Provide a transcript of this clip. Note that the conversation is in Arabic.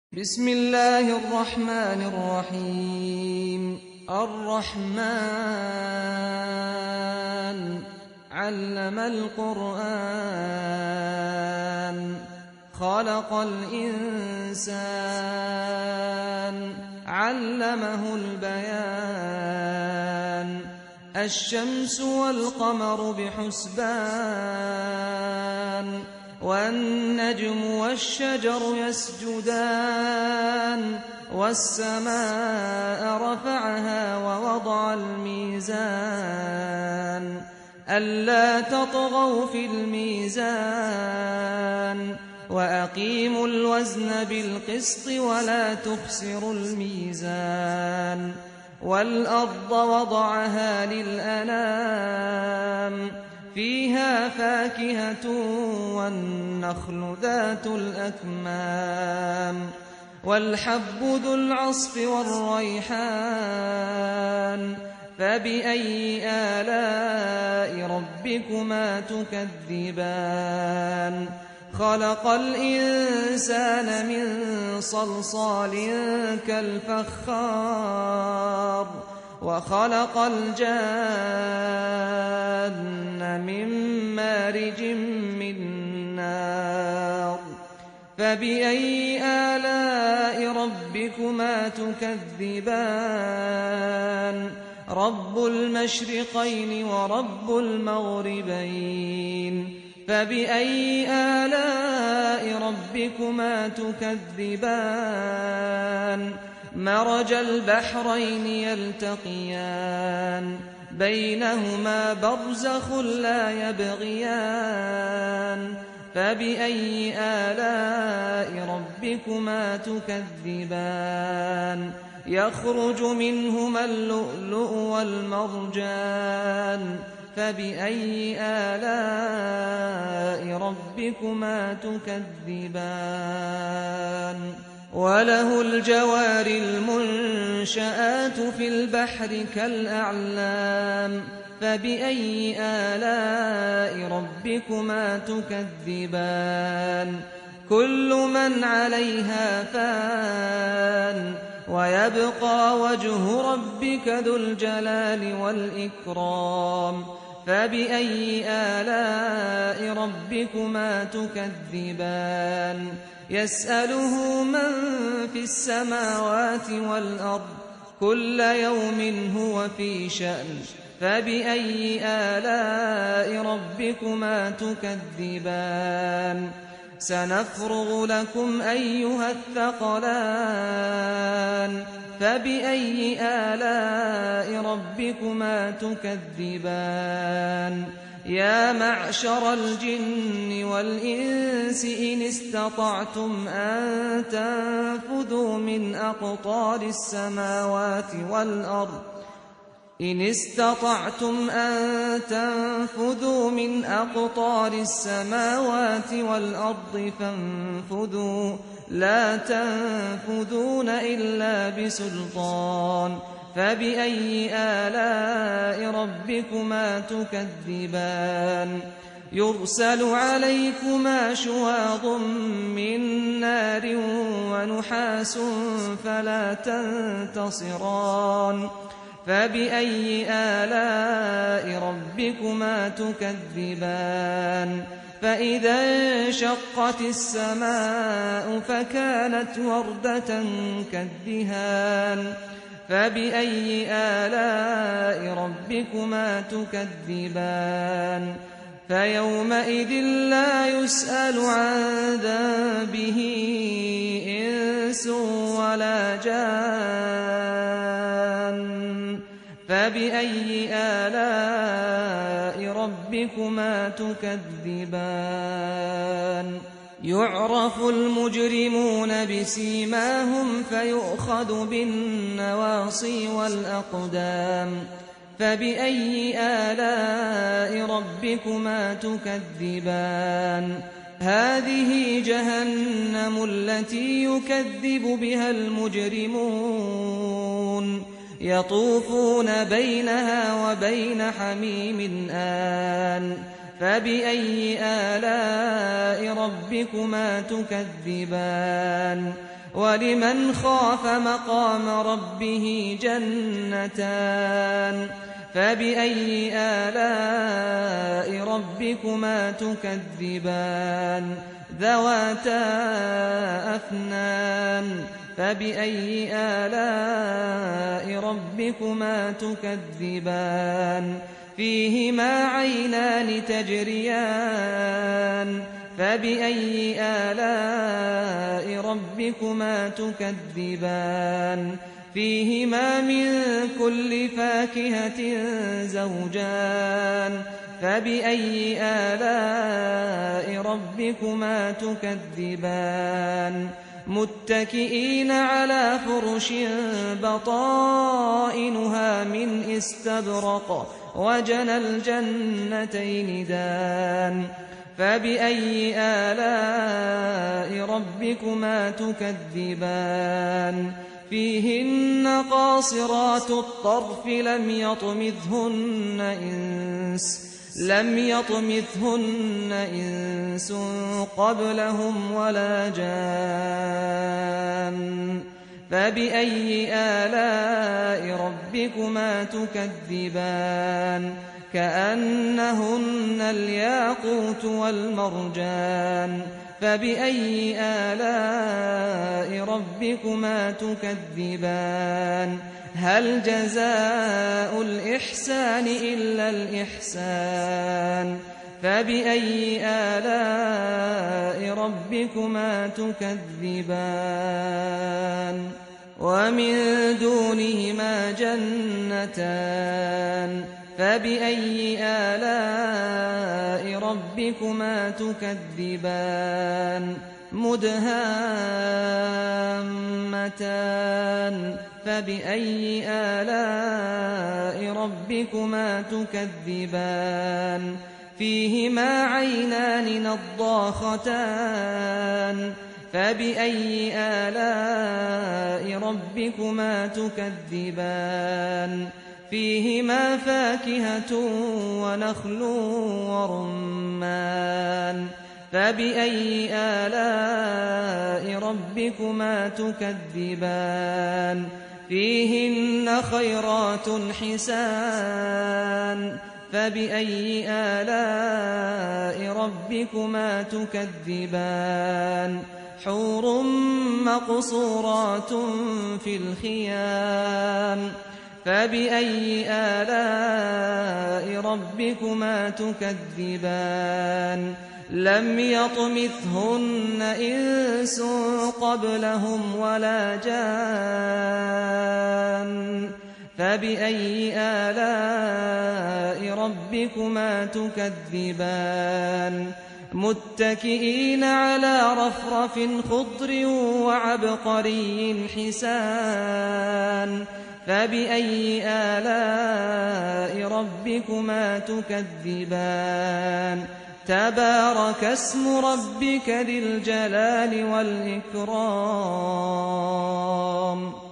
بسم الله الرحمن الرحيم الرحمن علم القرآن خلق الإنسان علمه البيان الشمس والقمر بحسبان والنجم والشجر يسجدان والسماء رفعها ووضع الميزان ألا تطغوا في الميزان وأقيموا الوزن بالقسط ولا تخسروا الميزان والأرض وضعها للأنام فيها فاكهة والنخل ذات الأكمام والحب ذو العصف والريحان فبأي آلاء ربكما تكذبان خلق الإنسان من صلصال كالفخار وخلق الجان من مارج من نار فبأي آلاء ربكما تكذبان رب المشرقين ورب المغربين فبأي آلاء ربكما تكذبان مرج البحرين يلتقيان بينهما برزخ لا يبغيان فبأي آلاء ربكما تكذبان يخرج منهما اللؤلؤ والمرجان فبأي آلاء ربكما تكذبان وله الجوار المنشآت في البحر كالأعلام فبأي آلاء ربكما تكذبان كل من عليها فان ويبقى وجه ربك ذو الجلال والإكرام فبأي آلاء ربكما تكذبان يسأله من في السماوات والأرض كل يوم هو في شأن فبأي آلاء ربكما تكذبان سنفرغ لكم أيها الثقلان فبأي آلاء ربكما تكذبان يا معشر الجن والإنس إن استطعتم أن تنفذوا من أقطار السماوات والأرض إن استطعتم أن تنفذوا من أقطار السماوات والأرض فانفذوا لا تنفذون إلا بسلطان فبأي آلاء ربكما تكذبان يرسل عليكما شواظ من نار ونحاس فلا تنتصران فبأي آلاء ربكما تكذبان فإذا انشقت السماء فكانت وردة كالدهان فبأي آلاء ربكما تكذبان فيومئذ لا يسأل عن ذنبه إنس ولا جان فبأي آلاء ربكما تكذبان يعرف المجرمون بسيماهم فيؤخذ بالنواصي والأقدام فبأي آلاء ربكما تكذبان هذه جهنم التي يكذب بها المجرمون يطوفون بينها وبين حميم آن فبأي آلاء ربكما تكذبان ولمن خاف مقام ربه جنتان فبأي آلاء ربكما تكذبان ذواتا أفنان فبأي آلاء ربكما تكذبان فيهما عينان تجريان فبأي آلاء ربكما تكذبان فيهما من كل فاكهة زوجان فبأي آلاء ربكما تكذبان متكئين على فرش بطائنها من استبرق وجنى الجنتين دان فبأي آلاء ربكما تكذبان فيهن قاصرات الطرف لم يطمثهن إنس قبلهم ولا جان فبأي آلاء ربكما تكذبان كأنهن الياقوت والمرجان فبأي آلاء ربكما تكذبان هل جزاء الإحسان إلا الإحسان فبأي آلاء ربكما تكذبان ومن دونهما جنتان فبأي آلاء ربكما تكذبان مدهامتان فبأي آلاء ربكما تكذبان فيهما عينان نضاختان فبأي آلاء ربكما تكذبان فيهما فاكهة ونخل ورمان فبأي آلاء ربكما تكذبان فيهن خيرات حسان فبأي آلاء ربكما تكذبان حور مقصورات في الخيام فبأي آلاء ربكما تكذبان لم يطمثهن إنس قبلهم ولا جان فبأي آلاء ربكما تكذبان متكئين على رفرف خضر وعبقري حسان فبأي آلاء ربكما تكذبان تبارك اسم ربك ذي الجلال والإكرام